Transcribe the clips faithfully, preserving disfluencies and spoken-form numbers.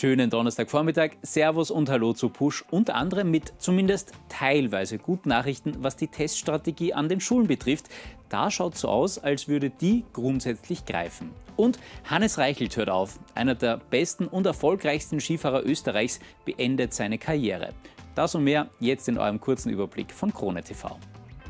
Schönen Donnerstagvormittag, Servus und Hallo zu Push, unter anderem mit zumindest teilweise guten Nachrichten, was die Teststrategie an den Schulen betrifft. Da schaut so aus, als würde die grundsätzlich greifen. Und Hannes Reichelt hört auf. Einer der besten und erfolgreichsten Skifahrer Österreichs beendet seine Karriere. Das und mehr jetzt in eurem kurzen Überblick von Krone T V.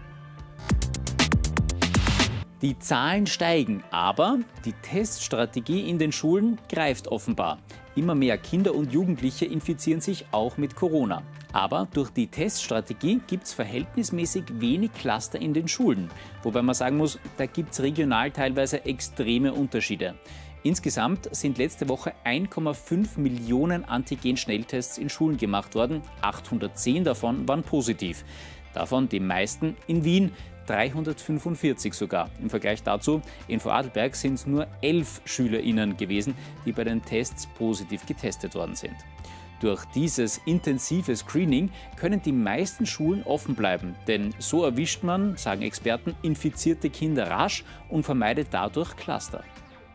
Die Zahlen steigen, aber die Teststrategie in den Schulen greift offenbar. Immer mehr Kinder und Jugendliche infizieren sich auch mit Corona. Aber durch die Teststrategie gibt es verhältnismäßig wenig Cluster in den Schulen. Wobei man sagen muss, da gibt es regional teilweise extreme Unterschiede. Insgesamt sind letzte Woche ein Komma fünf Millionen Antigen-Schnelltests in Schulen gemacht worden. achthundertzehn davon waren positiv. Davon die meisten in Wien, dreihundertfünfundvierzig sogar. Im Vergleich dazu, in Vorarlberg sind es nur elf SchülerInnen gewesen, die bei den Tests positiv getestet worden sind. Durch dieses intensive Screening können die meisten Schulen offen bleiben, denn so erwischt man, sagen Experten, infizierte Kinder rasch und vermeidet dadurch Cluster.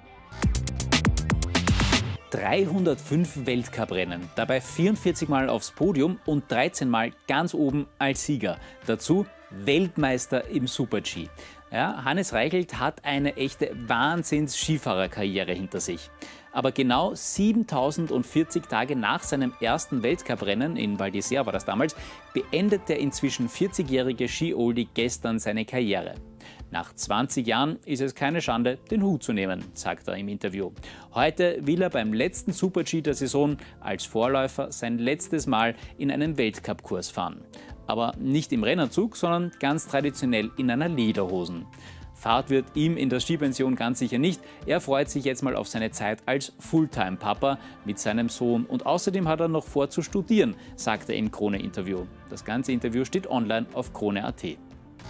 dreihundertfünf Weltcuprennen, dabei vierundvierzig Mal aufs Podium und dreizehn Mal ganz oben als Sieger. Dazu Weltmeister im Super-G. Ja, Hannes Reichelt hat eine echte Wahnsinns-Skifahrerkarriere hinter sich. Aber genau siebentausendvierzig Tage nach seinem ersten Weltcuprennen, in Val d'Isère war das damals, beendet der inzwischen vierzigjährige Ski-Oldie gestern seine Karriere. Nach zwanzig Jahren ist es keine Schande, den Hut zu nehmen, sagt er im Interview. Heute will er beim letzten Super-G der Saison als Vorläufer sein letztes Mal in einem Weltcup-Kurs fahren. Aber nicht im Rennerzug, sondern ganz traditionell in einer Lederhosen. Fahrt wird ihm in der Skipension ganz sicher nicht. Er freut sich jetzt mal auf seine Zeit als Fulltime-Papa mit seinem Sohn. Und außerdem hat er noch vor zu studieren, sagt er im Krone-Interview. Das ganze Interview steht online auf krone punkt at.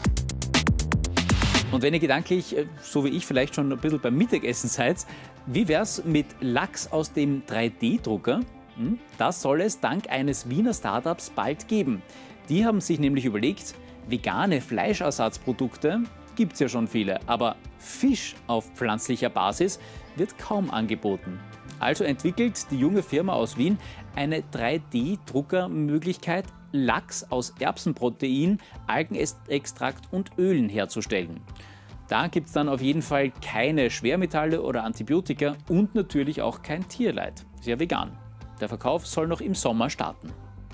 Und wenn ihr gedanklich, so wie ich, vielleicht schon ein bisschen beim Mittagessen seid, wie wär's mit Lachs aus dem drei D Drucker? Das soll es dank eines Wiener Startups bald geben. Die haben sich nämlich überlegt, vegane Fleischersatzprodukte gibt es ja schon viele, aber Fisch auf pflanzlicher Basis wird kaum angeboten. Also entwickelt die junge Firma aus Wien eine drei D Druckermöglichkeit, Lachs aus Erbsenprotein, Algenextrakt und Ölen herzustellen. Da gibt es dann auf jeden Fall keine Schwermetalle oder Antibiotika und natürlich auch kein Tierleid. Ist ja vegan. Der Verkauf soll noch im Sommer starten.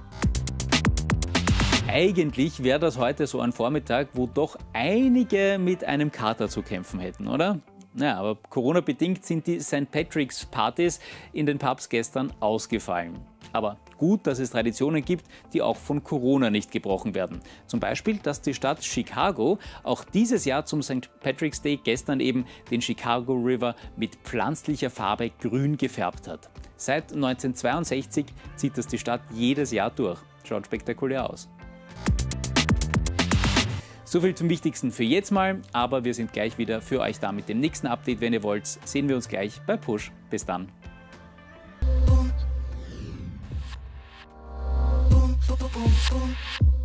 Eigentlich wäre das heute so ein Vormittag, wo doch einige mit einem Kater zu kämpfen hätten, oder? Naja, aber Corona-bedingt sind die Sankt Patrick's Partys in den Pubs gestern ausgefallen. Aber gut, dass es Traditionen gibt, die auch von Corona nicht gebrochen werden. Zum Beispiel, dass die Stadt Chicago auch dieses Jahr zum Sankt Patrick's Day gestern eben den Chicago River mit pflanzlicher Farbe grün gefärbt hat. Seit neunzehnhundertzweiundsechzig zieht das die Stadt jedes Jahr durch. Schaut spektakulär aus. So viel zum Wichtigsten für jetzt mal, aber wir sind gleich wieder für euch da mit dem nächsten Update. Wenn ihr wollt, sehen wir uns gleich bei Push. Bis dann. Boom, boom, boom.